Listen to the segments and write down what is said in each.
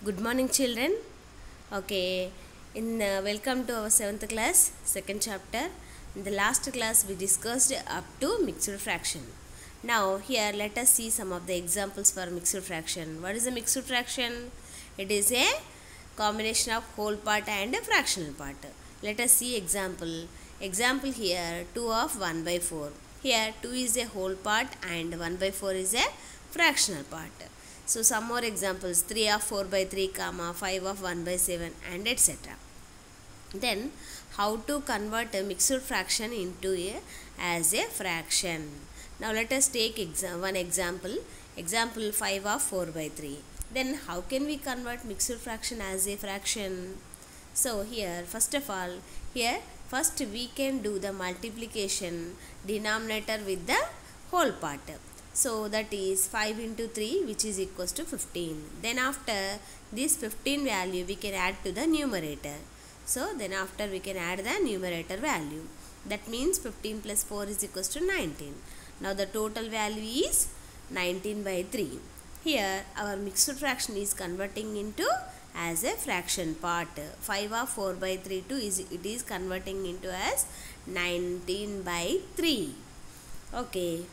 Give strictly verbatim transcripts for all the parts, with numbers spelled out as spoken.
Good morning, children. Okay, in uh, welcome to our seventh class, second chapter. In the last class, we discussed up to mixed fraction. Now, here let us see some of the examples for mixed fraction. What is a mixed fraction? It is a combination of whole part and a fractional part. Let us see example. Example here, two of one by four. Here, two is a whole part and one by four is a fractional part. So some more examples, three of four by three, comma, five of one by seven, and et cetera. Then how to convert a mixed fraction into a as a fraction. Now let us take exa one example. Example five of four by three. Then how can we convert mixed fraction as a fraction? So here first of all, here first we can do the multiplication denominator with the whole part. So that is five into three, which is equals to fifteen. Then after this fifteen value we can add to the numerator. So then after we can add the numerator value. That means fifteen plus four is equals to nineteen. Now the total value is nineteen by three. Here our mixed fraction is converting into as a fraction part. five of four by three to is it is converting into as nineteen by three. Okay.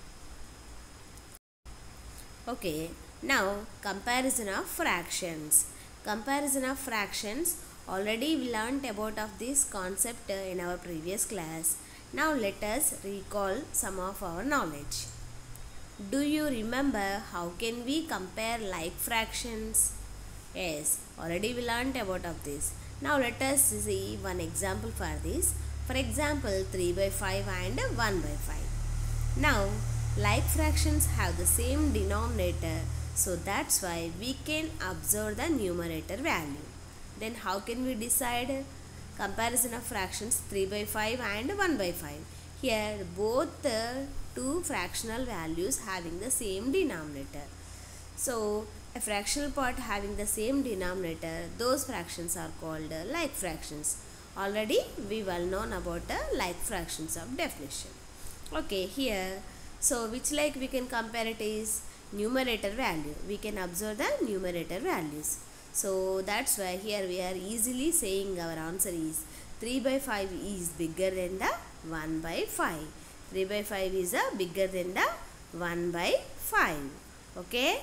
Okay, now comparison of fractions. Comparison of fractions, already we learnt about of this concept in our previous class. Now let us recall some of our knowledge. Do you remember how can we compare like fractions? Yes, already we learnt about of this. Now let us see one example for this. For example, three by five and one by five. Now like fractions have the same denominator, so that's why we can observe the numerator value. Then how can we decide comparison of fractions three by five and one by five? Here both the two fractional values having the same denominator. So a fractional part having the same denominator, those fractions are called like fractions. Already we well known about the like fractions of definition. Okay, here so which like we can compare it is numerator value. We can observe the numerator values. So that's why here we are easily saying our answer is three by five is bigger than the one by five. three by five is a bigger than the one by five. Okay.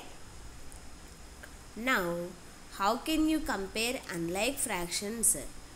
Now how can you compare unlike fractions?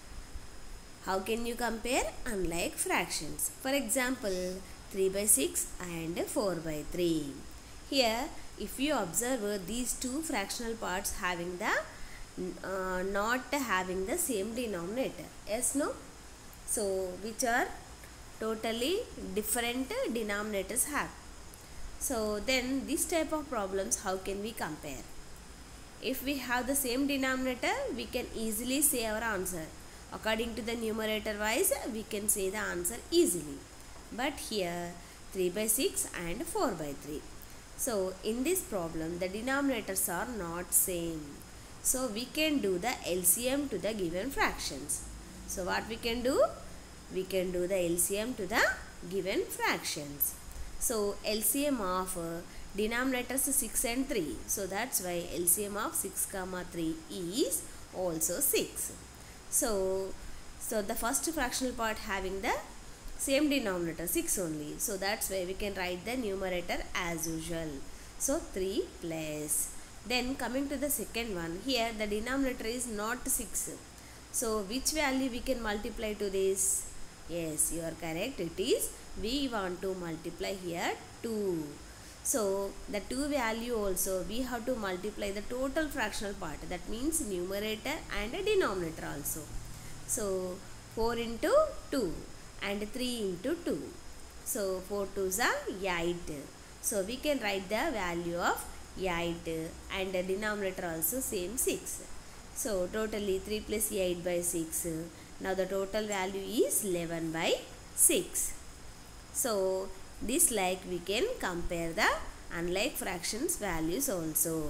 How can you compare unlike fractions? For example, three by six and four by three. Here if you observe these two fractional parts having the uh, not having the same denominator. Yes, no? So which are totally different denominators have. So then this type of problems how can we compare? If we have the same denominator, we can easily say our answer. According to the numerator wise, we can say the answer easily. But here three by six and four by three. So in this problem the denominators are not same. So we can do the L C M to the given fractions. So what we can do? We can do the L C M to the given fractions. So L C M of uh, denominators six and three. So that's why L C M of six comma three is also six. So, so the first fractional part having the same denominator six only. So that's why we can write the numerator as usual. So three plus. Then coming to the second one, here the denominator is not six. So which value we can multiply to this? Yes, you are correct. It is we want to multiply here two. So the two value also we have to multiply the total fractional part. That means numerator and a denominator also. So four into two. And three into two. So four twos are eight. So we can write the value of eight and the denominator also same six. So totally three plus eight by six. Now the total value is eleven by six. So this like we can compare the unlike fractions values also.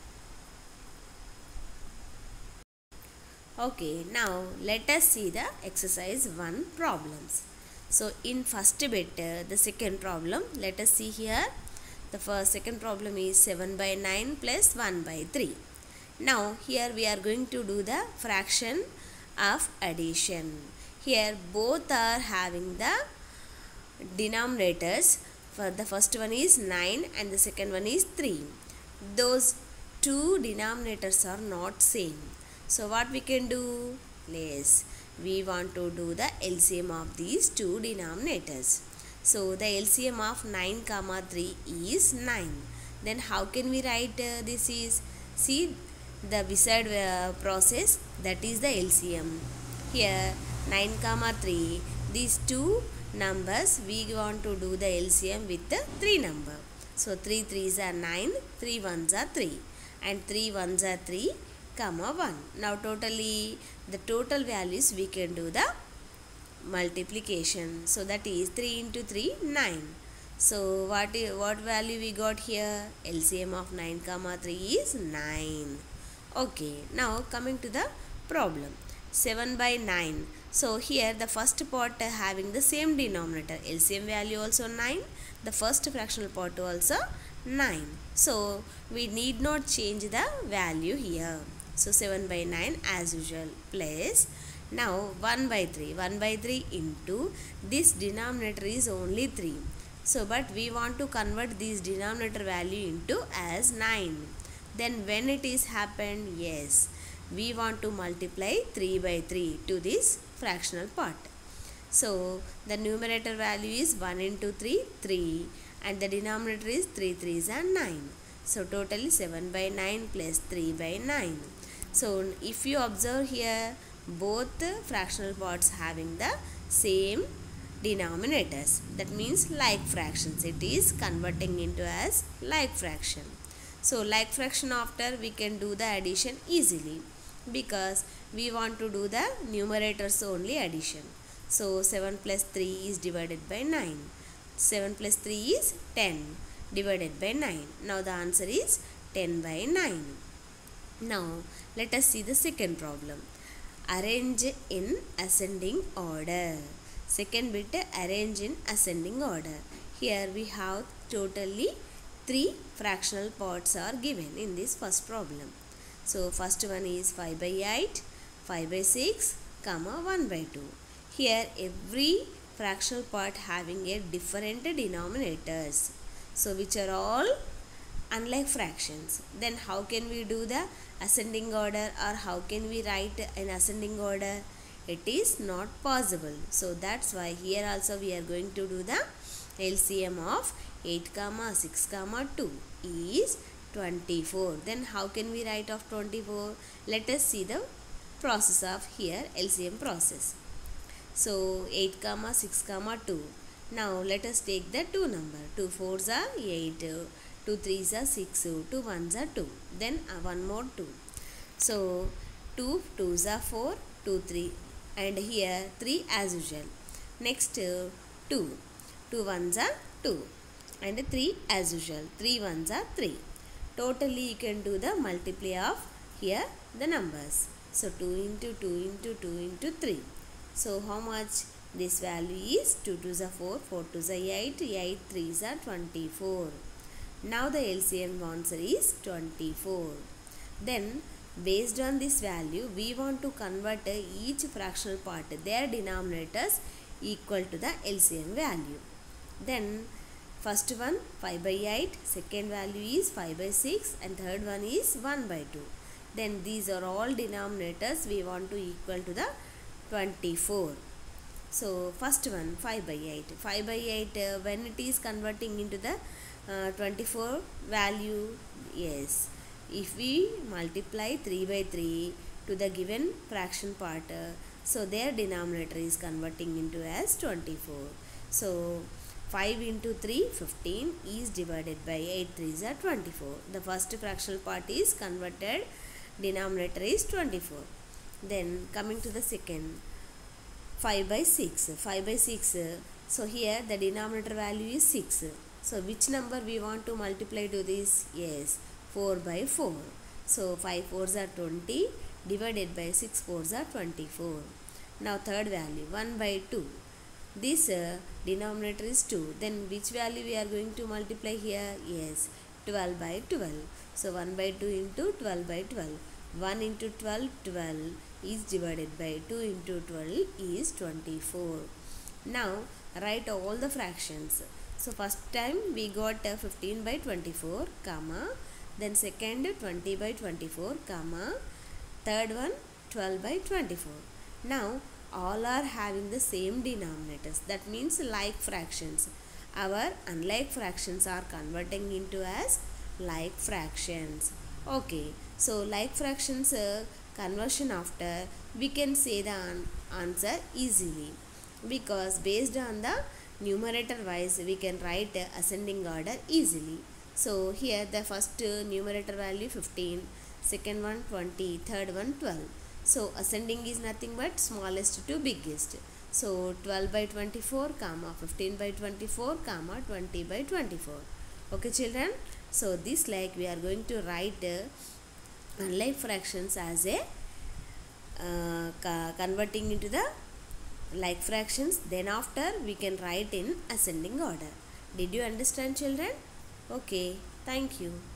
Okay, now let us see the exercise one problems. So in first bit, uh, the second problem, let us see here. The first second problem is seven by nine plus one by three. Now here we are going to do the fraction of addition. Here both are having the denominators. For the first one is nine and the second one is three. Those two denominators are not same. So what we can do? Yes, we want to do the L C M of these two denominators. So the L C M of nine comma three is nine. Then how can we write uh, this is? See the beside uh, process, that is the L C M. Here nine comma three, these two numbers we want to do the L C M with the three number. So three threes are nine, three ones are three, and three ones are three comma one. Now totally the total values we can do the multiplication. So that is three into three, nine. So what is, what value we got here? L C M of nine comma three is nine. Okay, now coming to the problem. seven by nine. So here the first part having the same denominator. L C M value also nine. The first fractional part also nine. So we need not change the value here. So seven by nine as usual plus. Now one by three. one by three into this denominator is only three. So but we want to convert this denominator value into as nine. Then when it is happened, yes, we want to multiply three by three to this fractional part. So the numerator value is one into three, three, and the denominator is three threes and nine. So totally seven by nine plus three by nine. So if you observe here, both fractional parts having the same denominators, that means like fractions. It is converting into as like fraction. So like fraction after we can do the addition easily, because we want to do the numerators only addition. So seven plus three is divided by nine. seven plus three is ten divided by nine. Now the answer is ten by nine. Now let us see the second problem. Arrange in ascending order. Second bit, arrange in ascending order. Here we have totally three fractional parts are given in this first problem. So first one is five by eight, five by six, comma one by two. Here every fractional part having a different denominators. So which are all unlike fractions. Then how can we do the ascending order, or how can we write an ascending order? It is not possible. So that's why here also we are going to do the L C M of eight comma six comma two is twenty-four. Then how can we write of twenty-four? Let us see the process of here L C M process. So eight comma six comma two. Now let us take the two number. two fours are eight, two threes are six, two ones are two. Then uh, one more two. So two twos are four, two three, and here three as usual. Next uh, two. two ones are two, and three as usual. three ones are three. Totally you can do the multiply of here the numbers. So two into two into two into three. So how much? This value is two twos are four, four twos are eight, eight threes are twenty-four. Now the L C M answer is twenty-four. Then based on this value, we want to convert each fractional part, their denominators equal to the L C M value. Then first one five by eight, second value is five by six, and third one is one by two. Then these are all denominators we want to equal to the twenty-four. So first one five by eight. five by eight uh, when it is converting into the uh, twenty-four value, yes, if we multiply three by three to the given fraction part, uh, so their denominator is converting into as twenty-four. So five into three, fifteen is divided by eight threes are twenty-four. The first fractional part is converted, denominator is twenty-four. Then coming to the second, five by six. five by six, so here the denominator value is six. So which number we want to multiply to this? Yes, four by four. So five fours are twenty divided by six fours are twenty-four. Now third value one by two. This uh, denominator is two. Then which value we are going to multiply here? Yes, twelve by twelve. So one by two into twelve by twelve. one into twelve, twelve is divided by two into twelve is twenty-four. Now write all the fractions. So first time we got uh, fifteen by twenty-four, comma, then second twenty by twenty-four, comma, third one twelve by twenty-four. Now all are having the same denominators, that means like fractions. Our unlike fractions are converting into as like fractions. Okay, so like fractions uh, conversion after, we can say the an answer easily, because based on the numerator wise we can write uh, ascending order easily. So here the first uh, numerator value fifteen, second one twenty, third one twelve. So ascending is nothing but smallest to biggest. So twelve by twenty-four, comma, fifteen by twenty-four, comma, twenty by twenty-four. Okay children, so this like we are going to write uh, unlike fractions as a uh, converting into the like fractions, then after we can write in ascending order. Did you understand children? Okay, thank you.